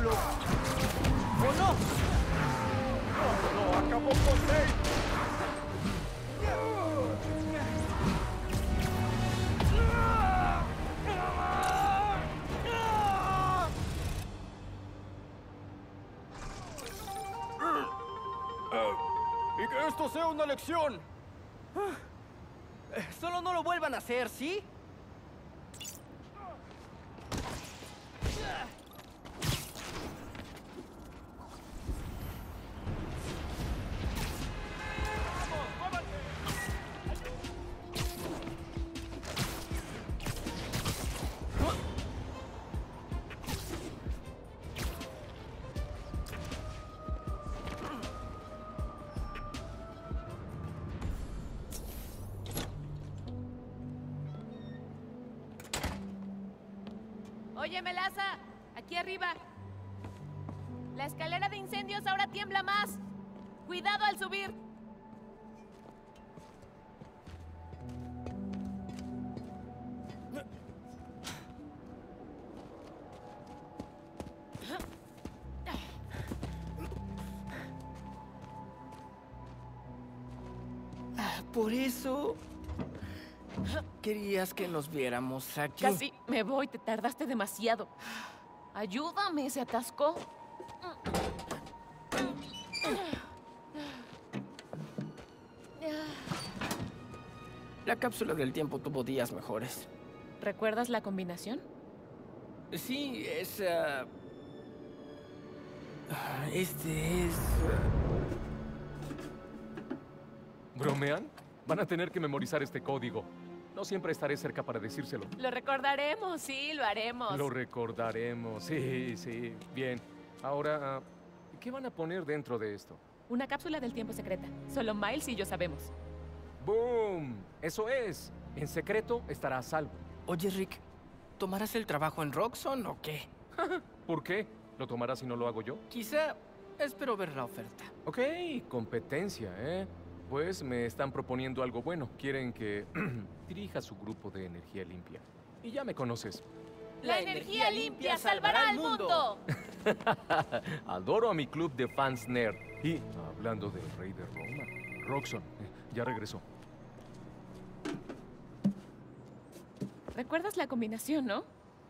diablo! ¡Oh, no! ¡No! ¡Acabó con Nate! ¡Y que esto sea una lección! Solo no lo vuelvan a hacer, ¿sí? Oye, Melaza, aquí arriba. La escalera de incendios ahora tiembla más. Cuidado al subir. Por eso... querías que nos viéramos aquí. Casi me voy, te tardaste demasiado. Ayúdame, se atascó. La cápsula del tiempo tuvo días mejores. ¿Recuerdas la combinación? Sí, es... este es... ¿Bromean? Van a tener que memorizar este código. No siempre estaré cerca para decírselo. Lo recordaremos, sí, lo haremos. Lo recordaremos. Sí, sí. Bien. Ahora, ¿qué van a poner dentro de esto? Una cápsula del tiempo secreta. Solo Miles y yo sabemos. ¡Boom! Eso es. En secreto estará a salvo. Oye, Rick, ¿tomarás el trabajo en Roxxon o qué? ¿Por qué? ¿Lo tomará si no lo hago yo? Quizá espero ver la oferta. Ok, competencia, ¿eh? Pues me están proponiendo algo bueno. Quieren que dirija su grupo de energía limpia. Y ya me conoces. ¡La energía limpia salvará al mundo! Adoro a mi club de fans nerd. Y hablando del rey de Roma, Roxxon, ya regresó. ¿Recuerdas la combinación, no?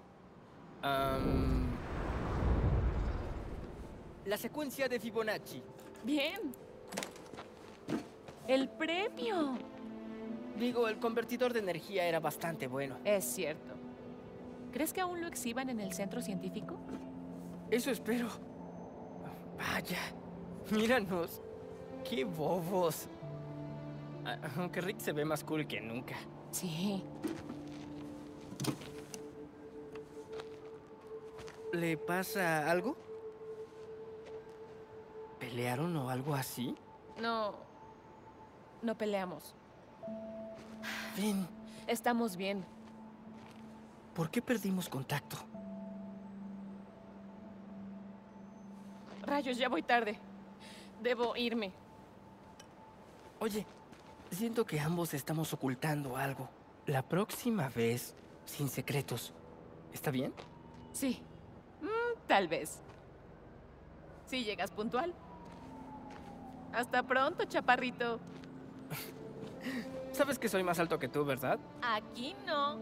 La secuencia de Fibonacci. Bien. ¡El premio! Digo, el convertidor de energía era bastante bueno. Es cierto. ¿Crees que aún lo exhiban en el centro científico? Eso espero. Vaya, míranos. ¡Qué bobos! Aunque Rick se ve más cool que nunca. Sí. ¿Le pasa algo? ¿Pelearon o algo así? No peleamos. Ven, Estamos bien. ¿por qué perdimos contacto? Rayos, ya voy tarde. Debo irme. Oye, siento que ambos estamos ocultando algo. La próxima vez, sin secretos. ¿Está bien? Sí. Tal vez. Si llegas puntual. Hasta pronto, chaparrito. Sabes que soy más alto que tú, ¿verdad? Aquí no.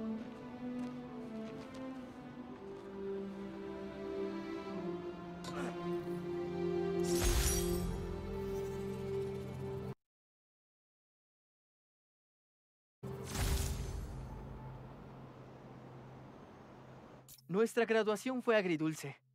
Nuestra graduación fue agridulce.